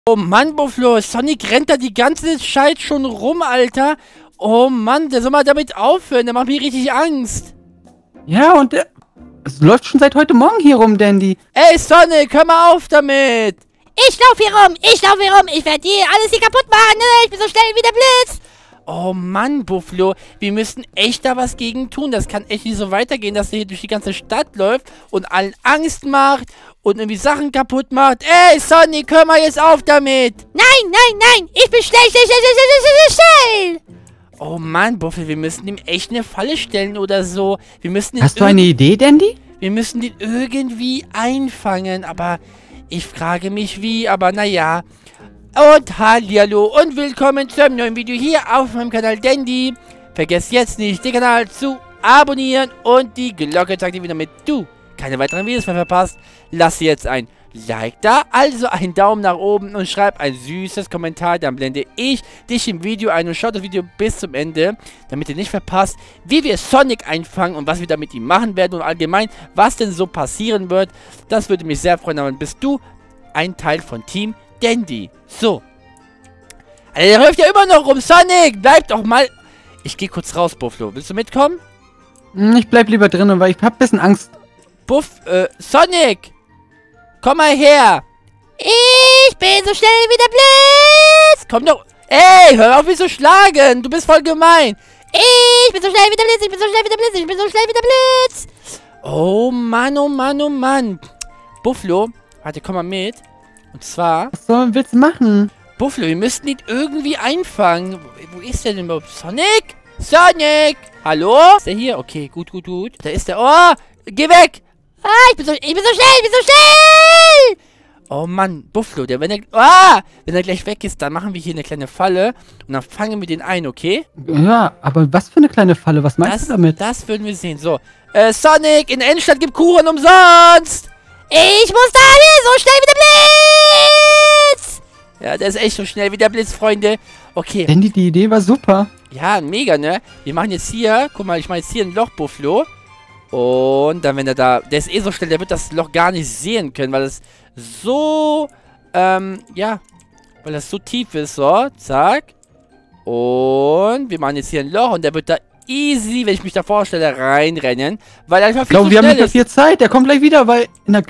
Oh Mann, Buffalo, Sonic rennt da die ganze Zeit schon rum, Alter. Oh Mann, der soll mal damit aufhören, der macht mir richtig Angst. Ja, und es läuft schon seit heute Morgen hier rum, Dandy. Ey, Sonic, hör mal auf damit. Ich lauf hier rum, ich werde hier alles hier kaputt machen, ne? Ich bin so schnell wie der Blitz. Oh Mann, Buffalo, wir müssen echt da was gegen tun. Das kann echt nicht so weitergehen, dass er hier durch die ganze Stadt läuft und allen Angst macht und irgendwie Sachen kaputt macht. Ey, Sonic, hör mal jetzt auf damit. Nein, ich bin schnell. Oh Mann, Buffalo, wir müssen ihm echt eine Falle stellen oder so. Wir müssen Hast du eine Idee, Dandy? Wir müssen den irgendwie einfangen, aber ich frage mich wie, aber naja. Und hallihallo und willkommen zu einem neuen Video hier auf meinem Kanal Dandy. Vergesst jetzt nicht, den Kanal zu abonnieren und die Glocke zu aktivieren, damit du keine weiteren Videos mehr verpasst. Lass jetzt ein Like da, also einen Daumen nach oben und schreib ein süßes Kommentar, dann blende ich dich im Video ein und schau das Video bis zum Ende, damit ihr nicht verpasst, wie wir Sonic einfangen und was wir da mit ihm machen werden und allgemein, was denn so passieren wird. Das würde mich sehr freuen, aber bist du ein Teil von Team Dandy. So. Alter, der läuft ja immer noch rum. Sonic, bleib doch mal. Ich gehe kurz raus, Buffalo. Willst du mitkommen? Ich bleib lieber drinnen, weil ich hab ein bisschen Angst. Sonic! Komm mal her! Ich bin so schnell wie der Blitz. Komm doch. Ey, hör auf mich zu schlagen. Du bist voll gemein. Ich bin so schnell wie der Blitz. Oh Mann, oh Mann, oh Mann. Buffalo, warte, komm mal mit. Und zwar... Was willst du machen? Buffalo, wir müssten ihn irgendwie einfangen. Wo ist der denn überhaupt? Sonic? Sonic! Hallo? Ist der hier? Okay, gut. Da ist der. Oh, geh weg! Ich bin so schnell. Oh Mann, Buffalo, wenn er gleich weg ist, dann machen wir hier eine kleine Falle und dann fangen wir den ein, okay? Ja, aber was für eine kleine Falle? Was meinst du damit? Das würden wir sehen. So, Sonic, in der Innenstadt gibt Kuchen umsonst! Ich muss da hin, so schnell wie der Blitz. Ja, der ist echt so schnell wie der Blitz, Freunde. Okay. Dandy, die Idee war super. Ja, mega, ne? Wir machen jetzt hier, guck mal, ich mache jetzt hier ein Loch, Buffalo. Und dann, wenn er da, der ist eh so schnell, der wird das Loch gar nicht sehen können, weil es so, ja, weil das so tief ist, so, zack. Und wir machen jetzt hier ein Loch und der wird da easy, wenn ich mich da vorstelle, reinrennen, weil er einfach viel zu schnell ist. Wir haben nicht mehr viel Zeit, der kommt gleich wieder, weil,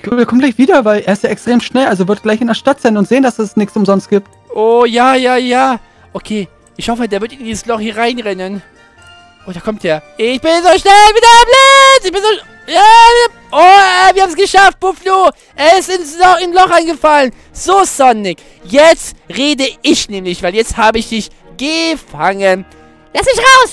er ist ja extrem schnell, also wird gleich in der Stadt sein und sehen, dass es nichts umsonst gibt. Oh, ja. Okay, ich hoffe, der wird in dieses Loch hier reinrennen. Oh, da kommt der. Ich bin so schnell wie der Blitz! Ich bin so... Ja! Oh, wir haben es geschafft, Buffalo! Er ist ins Loch eingefallen. So, Sonic. Jetzt rede ich nämlich, weil jetzt habe ich dich gefangen. Lass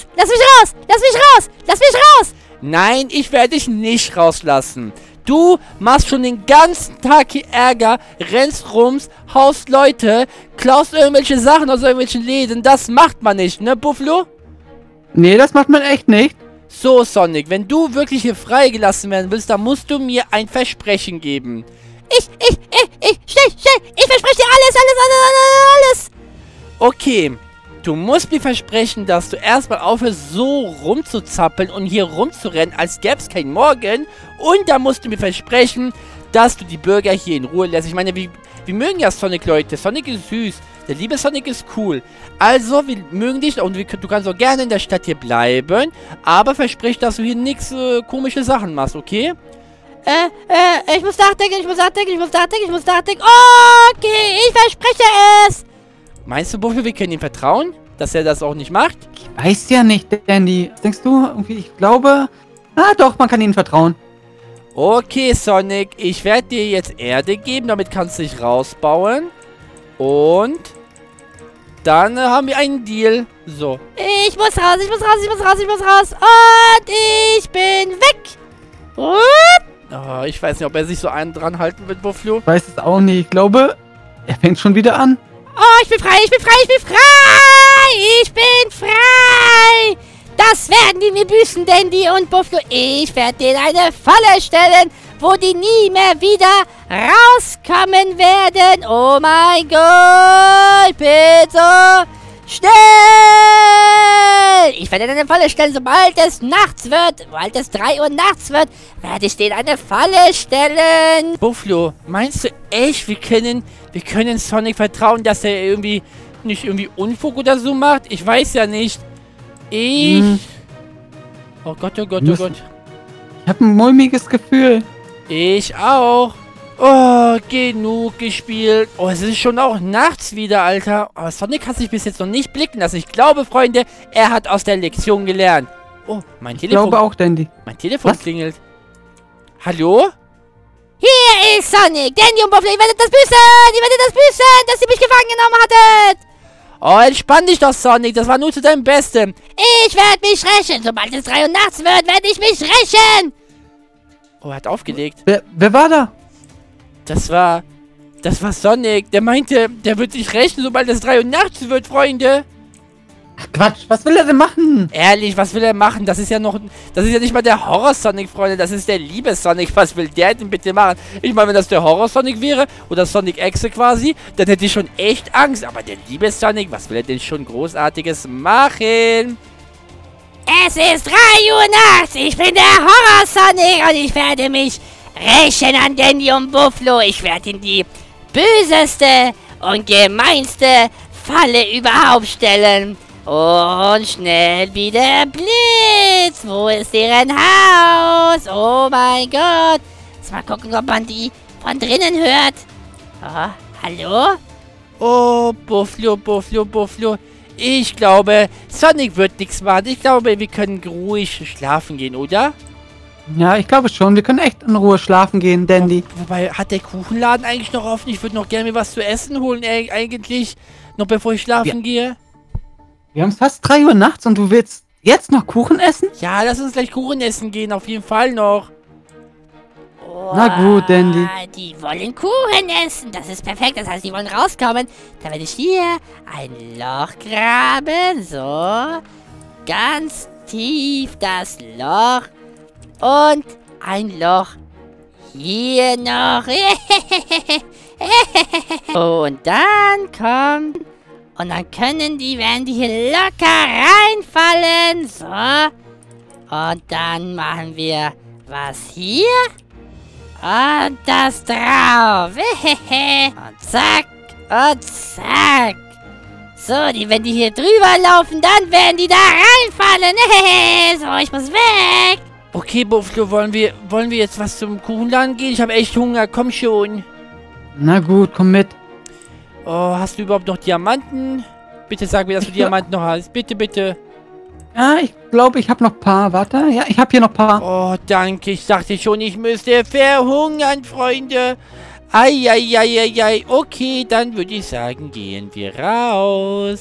mich raus! Nein, ich werde dich nicht rauslassen. Du machst schon den ganzen Tag hier Ärger, rennst rum, haust Leute, klaust irgendwelche Sachen aus irgendwelchen Läden. Das macht man nicht, ne, Buffalo? Nee, das macht man echt nicht. So, Sonic, wenn du wirklich hier freigelassen werden willst, dann musst du mir ein Versprechen geben. Schnell, ich verspreche dir alles. Okay, du musst mir versprechen, dass du erstmal aufhörst, so rumzuzappeln und hier rumzurennen, als gäbe es kein Morgen. Und dann musst du mir versprechen, dass du die Bürger hier in Ruhe lässt. Ich meine, wir mögen ja Sonic, Leute. Sonic ist süß. Der liebe Sonic ist cool. Also, wir mögen dich und du kannst auch gerne in der Stadt hier bleiben. Aber versprich, dass du hier nichts komische Sachen machst, okay? Ich muss nachdenken. Okay, ich verspreche es. Meinst du, Buffalo, wir können ihm vertrauen? Dass er das auch nicht macht? Ich weiß ja nicht, Dandy. Was denkst du? Irgendwie, ich glaube... doch, man kann ihnen vertrauen. Okay, Sonic. Ich werde dir jetzt Erde geben. Damit kannst du dich rausbauen. Und... dann haben wir einen Deal. So. Ich muss raus. Und ich bin weg. Oh, ich weiß nicht, ob er sich so einen dran halten wird, Buffalo. Ich weiß es auch nicht. Ich glaube, er fängt schon wieder an. Oh, ich bin frei. Das werden die mir büßen, Dandy und Buffalo. Ich werde denen eine Falle stellen, wo die nie mehr wieder rauskommen werden. Oh mein Gott, ich bin so schnell. Ich werde denen eine Falle stellen, sobald es nachts wird. Sobald es 3 Uhr nachts wird, werde ich denen eine Falle stellen. Buffalo, meinst du echt, wir können Wir können Sonic vertrauen, dass er irgendwie nicht irgendwie Unfug oder so macht. Ich weiß ja nicht. Oh Gott, oh Gott, oh Gott. Ich habe ein mulmiges Gefühl. Ich auch. Oh, genug gespielt. Oh, es ist schon auch nachts wieder, Alter. Aber Sonic hat sich bis jetzt noch nicht blicken lassen. Ich glaube, Freunde, er hat aus der Lektion gelernt. Oh, mein Telefon. Ich glaube auch, Dandy. Mein Telefon klingelt. Hallo? Hier ist Sonic, Dandy und Buffalo. Ihr werdet das büßen, dass ihr mich gefangen genommen hattet. Oh, entspann dich doch, Sonic. Das war nur zu deinem Besten. Ich werde mich rächen. Sobald es 3 Uhr nachts wird, werde ich mich rächen. Oh, er hat aufgelegt. Wer war da? Das war Sonic. Der meinte, der wird sich rächen, sobald es 3 Uhr nachts wird, Freunde. Ach, Quatsch, was will er denn machen? Ehrlich, was will er machen? Das ist ja nicht mal der Horror-Sonic, Freunde. Das ist der Liebes-Sonic. Was will der denn bitte machen? Ich meine, wenn das der Horror-Sonic wäre, oder Sonic Exe quasi, dann hätte ich schon echt Angst. Aber der Liebes-Sonic, was will er denn schon Großartiges machen? Es ist 3 Uhr nachts. Ich bin der Horror-Sonic und ich werde mich rächen an Dandy und Buffalo. Ich werde in die böseste und gemeinste Falle überhaupt stellen. Und schnell wie der Blitz. Wo ist deren Haus? Oh mein Gott. Lass mal gucken, ob man die von drinnen hört. Oh, hallo? Oh, Buffalo. Ich glaube, Sonic wird nichts machen. Ich glaube, wir können ruhig schlafen gehen, oder? Ja, ich glaube schon. Wir können echt in Ruhe schlafen gehen, Dandy. Wobei, hat der Kuchenladen eigentlich noch offen? Ich würde noch gerne mir was zu essen holen, eigentlich. Noch bevor ich schlafen gehe. Wir haben es fast 3 Uhr nachts und du willst jetzt noch Kuchen essen? Ja, lass uns gleich Kuchen essen gehen. Auf jeden Fall noch. Oh, Na gut, Dandy. Die wollen Kuchen essen. Das ist perfekt. Das heißt, die wollen rauskommen. Dann werde ich hier ein Loch graben. So. Ganz tief das Loch. Und ein Loch hier noch. Und dann kommt... Und dann werden die hier locker reinfallen. So. Und dann machen wir was hier. Und das drauf. Und zack. Und zack. So, wenn die hier drüber laufen, dann werden die da reinfallen. So, ich muss weg. Okay, Buffalo, wollen wir jetzt was zum Kuchenladen gehen? Ich habe echt Hunger. Komm schon. Na gut, komm mit. Oh, hast du überhaupt noch Diamanten? Bitte sag mir, dass du Diamanten noch hast. Bitte, bitte. Ja, ich glaube, ich habe noch ein paar. Warte. Ja, ich habe hier noch ein paar. Oh, danke. Ich dachte schon, ich müsste verhungern, Freunde. Eieieiei. Okay, dann würde ich sagen, gehen wir raus.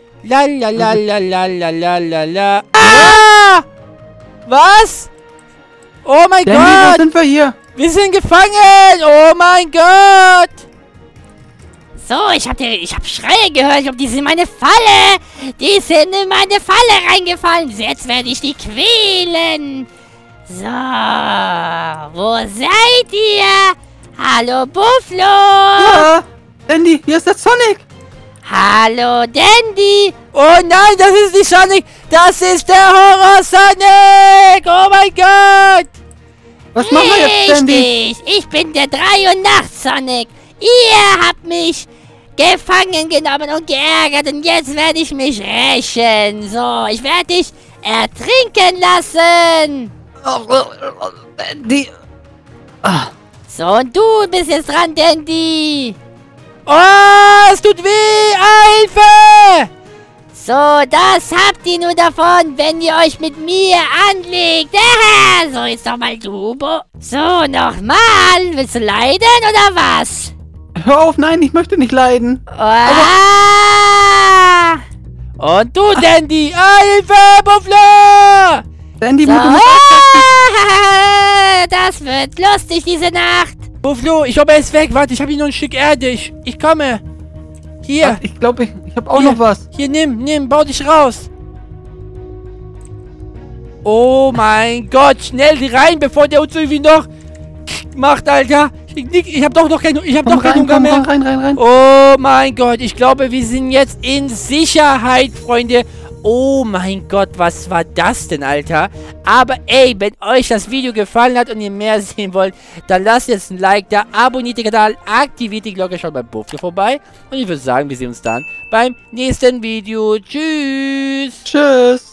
La. Ah! Was? Oh mein Dandy, wo Gott! sind wir hier? Wir sind gefangen! Oh mein Gott! So, ich hab Schreie gehört. Ich glaube, die sind in meine Falle. Die sind in meine Falle reingefallen. Jetzt werde ich die quälen. So, wo seid ihr? Hallo, Buffalo. Ja, Dandy, hier ist der Sonic. Hallo, Dandy. Oh nein, das ist nicht Sonic! Das ist der Horror-Sonic! Oh mein Gott! Was machen wir jetzt, Dandy? Richtig, ich bin der 3 Uhr nachts Sonic. Ihr habt mich gefangen genommen und geärgert und jetzt werde ich mich rächen. So, ich werde dich ertrinken lassen. Dandy. Ah. So, und du bist jetzt dran, Dandy. Oh, es tut weh! Hilfe! So, das habt ihr nur davon, wenn ihr euch mit mir anlegt. So, jetzt nochmal du, So, nochmal. Willst du leiden oder was? Hör auf, nein, ich möchte nicht leiden. Und du, Dandy! Hilfe, Buffalo! Dandy, So. du musst Das wird lustig, diese Nacht. Buffalo, ich glaube, er ist weg. Warte, ich habe hier noch ein Stück Erde. Ich komme. Hier. Ich glaube, ich habe auch Hier. noch was. Hier, nimm, bau dich raus. Oh mein Gott, schnell rein, bevor der uns irgendwie noch macht, Alter. Ich hab doch noch keinen Hunger mehr. Rein. Oh mein Gott, ich glaube, wir sind jetzt in Sicherheit, Freunde. Oh mein Gott, was war das denn, Alter? Aber ey, wenn euch das Video gefallen hat und ihr mehr sehen wollt, dann lasst jetzt ein Like da, abonniert den Kanal, aktiviert die Glocke, schaut bei Buffalo vorbei. Und ich würde sagen, wir sehen uns dann beim nächsten Video. Tschüss! Tschüss!